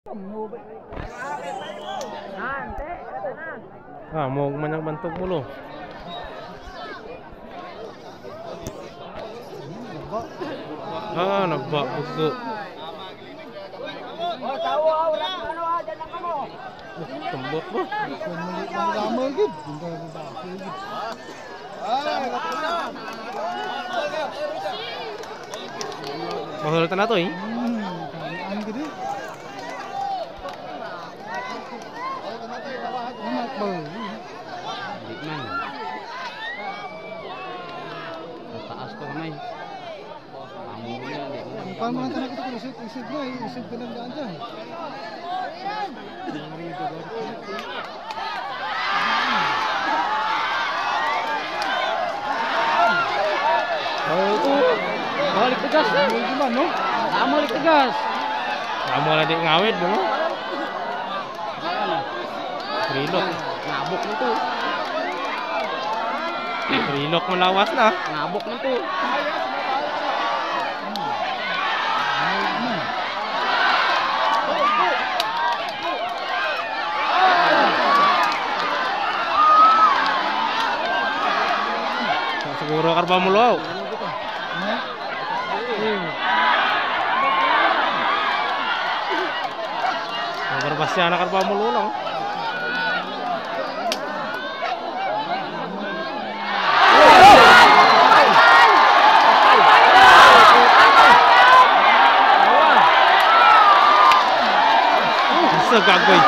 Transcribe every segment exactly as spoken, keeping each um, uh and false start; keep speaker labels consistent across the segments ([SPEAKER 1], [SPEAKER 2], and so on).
[SPEAKER 1] Ah, mau banyak bentuk mulu. Ah, nebak buku. Tembok bro. Mahal tanah tuh ini.
[SPEAKER 2] Taas ko kamay. Pamulya di.
[SPEAKER 3] Paano mga tanak ito isip isip na isip ka lang daan dyan.
[SPEAKER 2] Oh itu balik tegas ya.
[SPEAKER 3] Gimana no?
[SPEAKER 2] Sama balik tegas.
[SPEAKER 1] Kamu lagi ngawet dulu. Trilok.
[SPEAKER 2] Ngabuk itu.
[SPEAKER 1] Trilok melawas lah.
[SPEAKER 2] Ngabuk itu.
[SPEAKER 1] Siguro karba mulo. Berbahasa anak karba mulo lang. Bisa gagoy.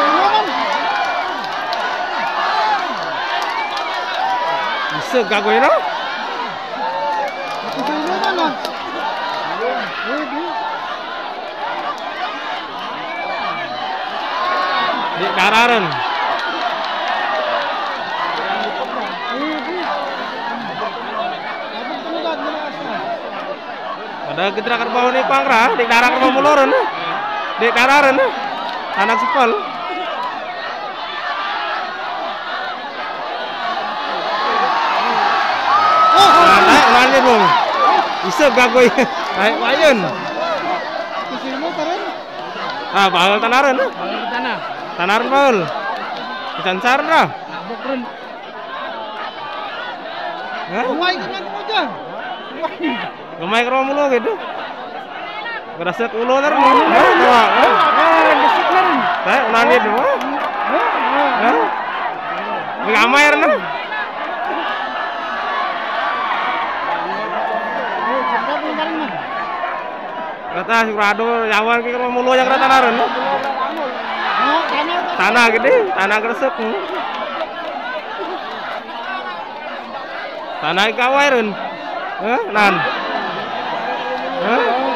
[SPEAKER 1] Bisa gagoy no? Di dararan. Ada kita kerbau ni pangra, di darah kerbau muluran. Di dararan. Anak sepal. Oh, naik nanya dong. Bisa gagoy. Naik wayun. Ah, bahal tanaran.
[SPEAKER 2] Balik tanah.
[SPEAKER 1] Tanaran bahal. Dicancar dah.
[SPEAKER 2] Ngabuk run.
[SPEAKER 1] Hah?
[SPEAKER 3] Umay ka lang mo dyan.
[SPEAKER 1] Gamay kerbau mulu gitu. Kerasa ulo na rin. Hah?
[SPEAKER 2] Ah, desik na rin.
[SPEAKER 1] Tayo, unanid mo? Ha? May amay rin na. Kata sigurado, yawan kayo mamulo yang rata na rin. Tanah gede, tanah keresek. Tanah ikaway rin. Ha? Nan? Ha?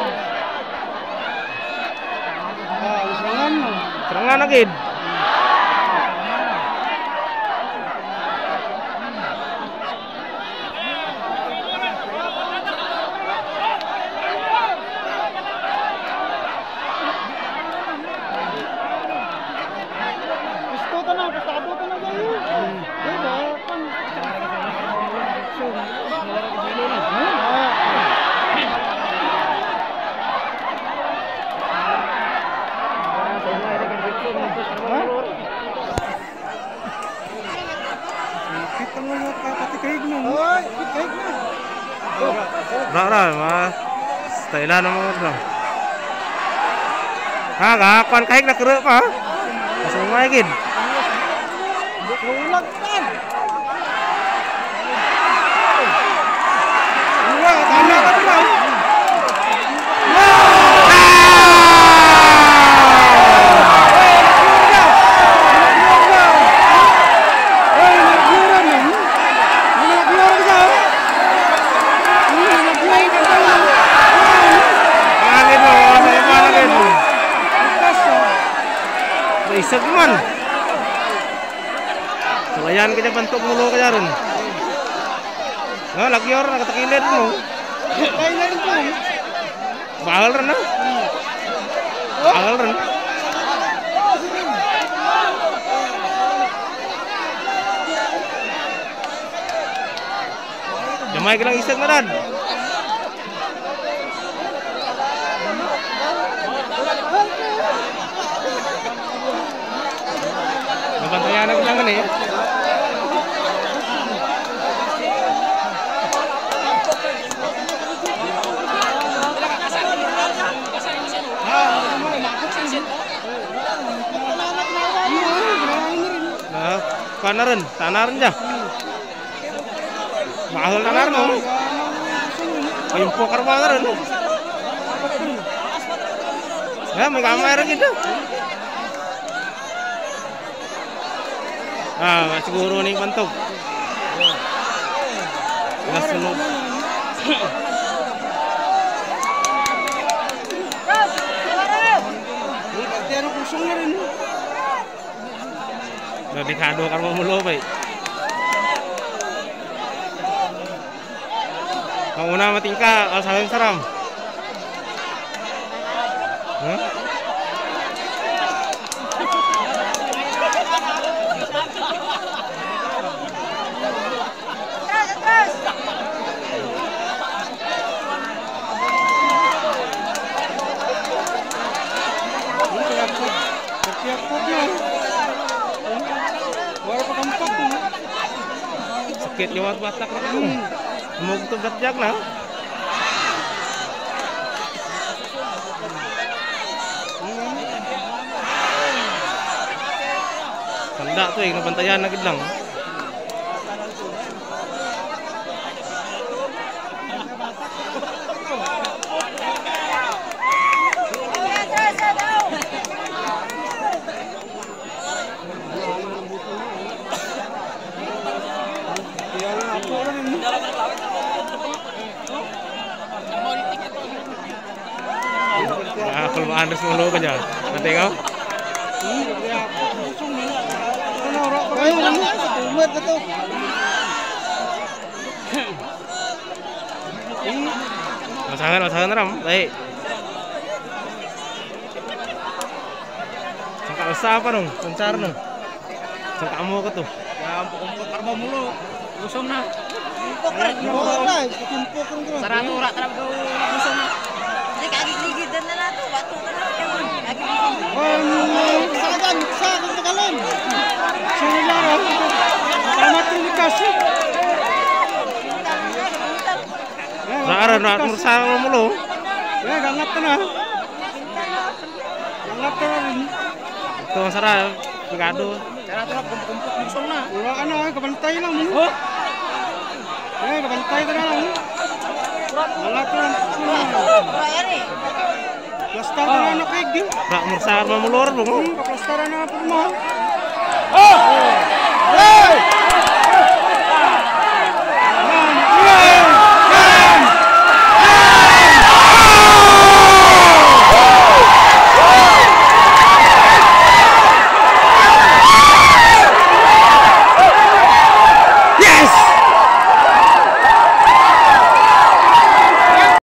[SPEAKER 1] Serangan lagi.
[SPEAKER 3] Gusto ka na, pasado ka na kayo. Diba? Kita mo nga pati kaig na. Hoy, kaig na.
[SPEAKER 1] Rara, mas Thailand naman bro. Ha, kakuan kahit nakero pa. Masuk rumah gid.
[SPEAKER 3] Ulag tan. Iya, tanda ka bro.
[SPEAKER 1] Isag man. Selayan kita bentuk mulu kaya rin. Nga lagi orang nakatakilid mo.
[SPEAKER 3] Kaya rin po.
[SPEAKER 1] Bahal rin na. Bahal rin. Jamay ka lang isag na dad. nih. Nah, panaran, tanaran dah. Mahal tanar no. Ayun po karbangan no. Ya, may kamera gitu. Ah, siguro ning pantog. Nasunod.
[SPEAKER 3] Pero kusong na rin.
[SPEAKER 1] Delikado karmo mulo bay. Ang una matingka, alsahan saram. Huh? Sakit lewat batak itu. Mau tuh berjak lah. Hendak tuh yang bantayan lagi lang. Ah, kalau Andres mulu kan ya. Nanti kau. Masakan, masakan ram, baik. Sangka usaha apa dong? Pencar dong. Sangka kamu ke tuh?
[SPEAKER 2] Ya, empuk-empuk karma mulu. Usung na. Sarang urat terap kau usung na.
[SPEAKER 4] Jadi kagak ligid dan na tuh batu kan emang kagak
[SPEAKER 3] Oh, sagan, sagan kalian. Sini lah. Sama tuh dikasih.
[SPEAKER 1] Rara nak merusak mulu.
[SPEAKER 3] Ya, gangat na. Gangat na rin.
[SPEAKER 1] Tuh sarah pegado.
[SPEAKER 2] Cara terap empuk-empuk usung na.
[SPEAKER 3] Ura ano, kabantay lang mo. Oh. Eh, kabantay ka na lang. Gangat na.
[SPEAKER 4] Raya nih.
[SPEAKER 3] Plastar na ano kaig din.
[SPEAKER 1] Nak merusak mamulor bung.
[SPEAKER 3] Plastar na po mo. Oh! Hey!